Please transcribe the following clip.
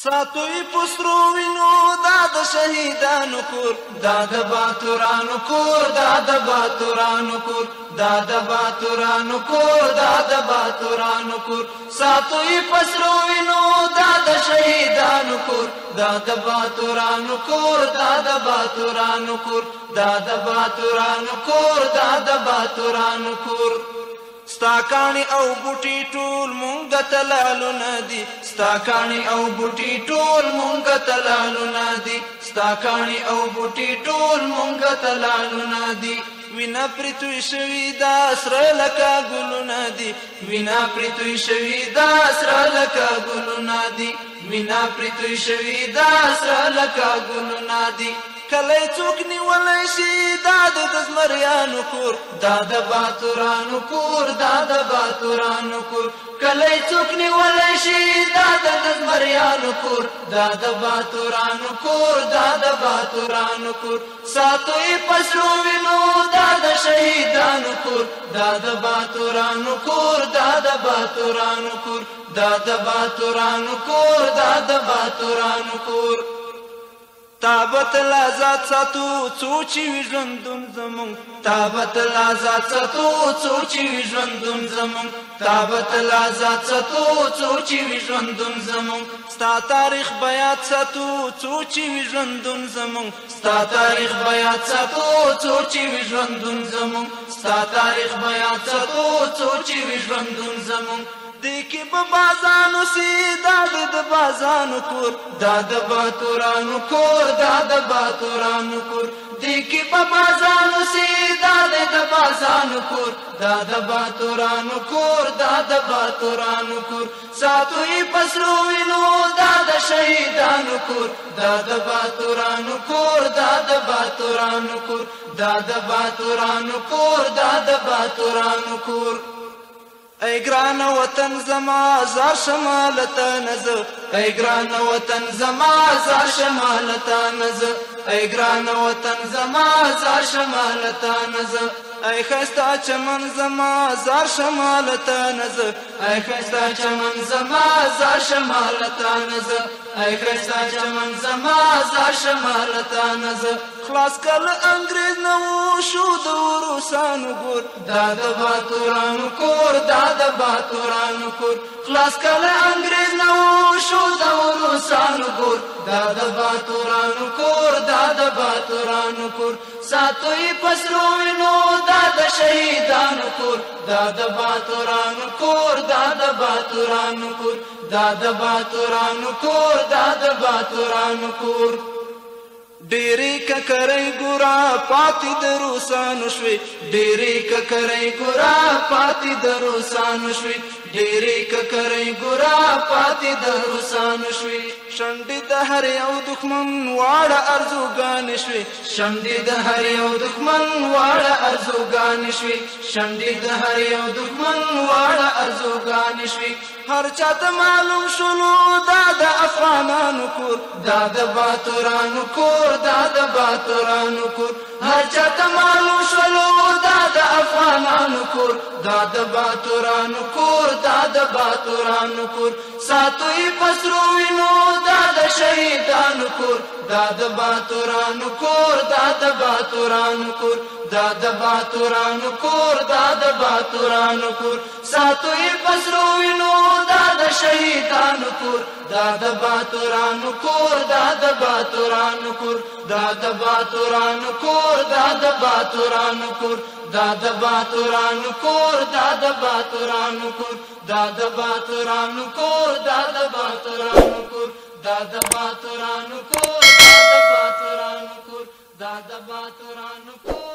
ساتوی پسرو وینو دا د شهیدانو کور دا د باتورانو کور دا د باتورانو کور دا د باتورانو کور دا د باتورانو کور ساتوی پسرو وینو دا د شهیدانو کور دا د باتورانو کور دا د باتورانو کور دا د باتورانو کور دا د باتورانو کور ستاکانی او بوټی ټول مونږ ته لالو ندی ستاکانی او بوټی ټول مونږ ته لالو ندی ستاکانی او بوټی ټول مونږ ته لالو ندی وینا پرتوی شوی دا سره لکه ګلونه دي وینا پرتوی شوی دا سره لکه ګلونه دي وینا پرتوی شوی دا سره لکه ګلونه دي کله څوک نیولای شي دا د زمریانو کور دا د باتورانو کور دا د باتورانو کور کله څوک نیولای شي دا د زمریانو کور دا د باتورانو کور دا د باتورانو کور ساتوی پسرو وینو دا د شهیدانو کور دا د باتورانو کور دا د باتورانو کور دا د باتورانو کور دا د باتورانو کور تابت لازات ساتو څوچی ژوندون زمون تابت لازات ساتو څوچی ژوندون زمون تابت لازات ساتو څوچی ژوندون زمون ستا تاریخ بیات ساتو څوچی ژوندون زمون ستا تاریخ بیات ساتو څوچی ژوندون زمون ستا تاریخ بیات ساتو څوچی ژوندون زمون دیکی بازانو سی داد بازانو کور داد باتورانو کور داد باتورانو کور دیکی بازانو سی داد بازانو کور داد باتورانو کور داد باتورانو کور ساتوی پسرو وینو داد شهیدانو کور داد باتورانو کور داد باتورانو کور داد باتورانو کور داد باتورانو کور ای گران وطن زما زار شمالتا نز ای گران وطن زما زار شمالتا نز ای گران وطن زما زار شمالتا نز ای خستا چمن زما زار شمالتا نز ای خستا چمن زما زار شمالتا نز ای خستا چمن زما زار شمالتا نز خلاص کل انگریز نو شو د روسانو ګور دا د باتورانو کور دا د باتورانو کور خلاص کل انگریز نو شو د روسانو ګور دا د باتورانو کور دا د باتورانو کور ساتوی پسرو وینو دا د شهیدانو کور دا د باتورانو کور دا د باتورانو کور دا د باتورانو کور دا د باتورانو کور ډېرې ککرۍ ګورا پاتې د روسانو شوې ډېرې ککرۍ ګورا پاتې د روسانو شوې ډېرې ککرۍ ګورا پاتې د روسانو شوې شونډې د هر یو دښمن واړه ارزوګانې شوې شونډې د هر یو دښمن واړه ارزوګانې شوې شونډې د هر یو دښمن واړه ارزوګانې شوې هر چاته معلوم شولو دا د افغانانو کور دا د باتورانو کور دا د باتورانو کور هر چاته معلوم شولو دا د افغانانو کور دا د باتورانو کور دا د باتورانو کور ساتوی پسرو وینو دا د شهیدانو کور دا د باتورانو کور دا د باتورانو کور دا د باتورانو کور دا د باتورانو کور ساتوی پسرو وینو دا د شهیدانو کور دا د باتورانو کور دا د باتورانو کور دا د باتورانو کور دا د باتورانو کور دا د باتورانو کور دا د باتورانو کور دا د باتورانو کور دا د باتورانو کور دا د باتورانو کور دا د باتورانو کور دا د باتورانو کور